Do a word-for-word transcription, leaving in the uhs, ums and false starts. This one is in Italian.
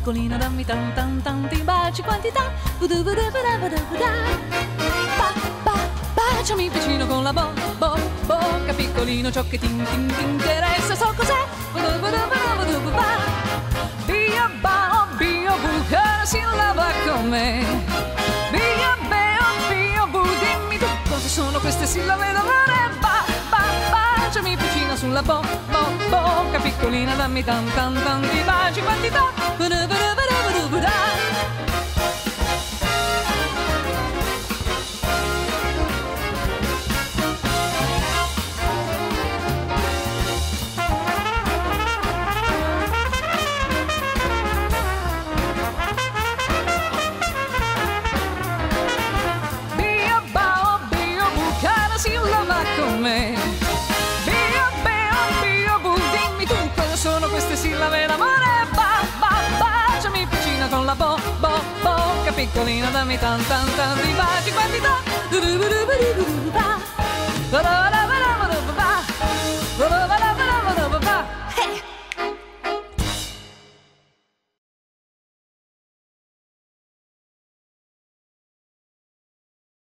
piccolina, dammi tan tan tanti baci, quantità. Vudu vudu vudu vudu vudu. Ba, ba, baciami vicino con la bo, bo, bocca, piccolino, ciò che ti, ti, ti interessa, so cos'è. Vudu vudu vudu vudu vudu. Via, ba, bio, bu, cara sillaba con me. Via, beo, bio, bu, dimmi tu cosa sono queste sillabe d'amore. Ba, ba, baciami vicino sulla bo, bo, bocca, piccolina, dammi tan tan tanti baci, quantità. Vudu vudu vudu vudu vudu. Sono queste sillabe d'amore. Ba, ba, baciami vicina con la bo, bo, bocca, piccolina, dammi tan tan tanti baci, quantità.